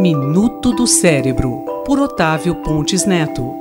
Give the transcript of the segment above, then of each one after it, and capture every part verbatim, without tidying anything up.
Minuto do Cérebro, por Otávio Pontes Neto.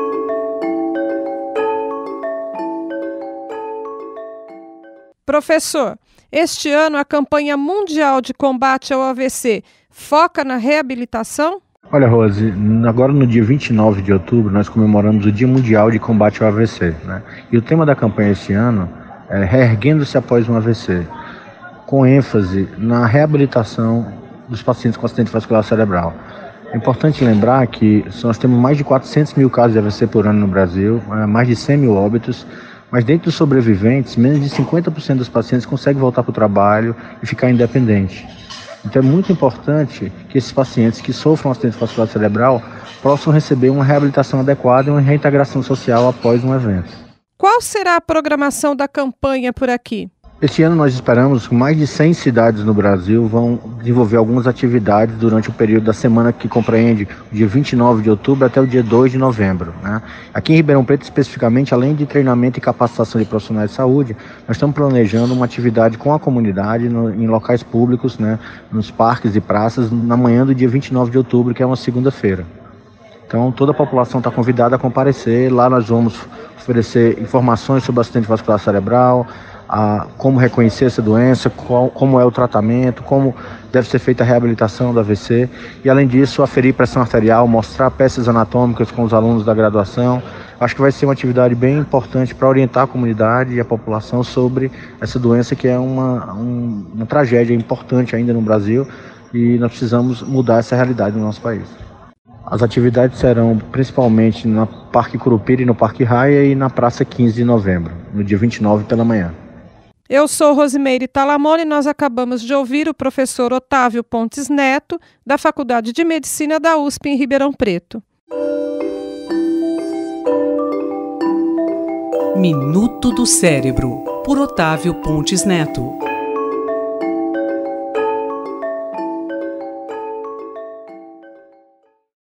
Professor, este ano a campanha mundial de combate ao A V C foca na reabilitação? Olha, Rose, agora no dia vinte e nove de outubro nós comemoramos o Dia Mundial de Combate ao A V C, né? E o tema da campanha esse ano é Reerguendo-se após um A V C, com ênfase na reabilitação dos pacientes com acidente vascular cerebral. É importante lembrar que nós temos mais de quatrocentos mil casos de A V C por ano no Brasil, mais de cem mil óbitos, mas dentro dos sobreviventes, menos de cinquenta por cento dos pacientes conseguem voltar para o trabalho e ficar independente. Então é muito importante que esses pacientes que sofram um acidente vascular cerebral possam receber uma reabilitação adequada e uma reintegração social após um evento. Qual será a programação da campanha por aqui? Este ano nós esperamos que mais de cem cidades no Brasil vão desenvolver algumas atividades durante o período da semana que compreende o dia vinte e nove de outubro até o dia dois de novembro. Né? Aqui em Ribeirão Preto, especificamente, além de treinamento e capacitação de profissionais de saúde, nós estamos planejando uma atividade com a comunidade no, em locais públicos, né, nos parques e praças, na manhã do dia vinte e nove de outubro, que é uma segunda-feira. Então, toda a população está convidada a comparecer. Lá nós vamos oferecer informações sobre o acidente vascular cerebral, a como reconhecer essa doença, qual, como é o tratamento, como deve ser feita a reabilitação do A V C e, além disso, aferir pressão arterial, mostrar peças anatômicas com os alunos da graduação. Acho que vai ser uma atividade bem importante para orientar a comunidade e a população sobre essa doença que é uma, um, uma tragédia importante ainda no Brasil e nós precisamos mudar essa realidade no nosso país. As atividades serão principalmente no Parque Curupira e no Parque Raia e na Praça quinze de novembro, no dia vinte e nove pela manhã. Eu sou Rosimeire Talamone e nós acabamos de ouvir o professor Otávio Pontes Neto, da Faculdade de Medicina da U S P em Ribeirão Preto. Minuto do Cérebro, por Otávio Pontes Neto.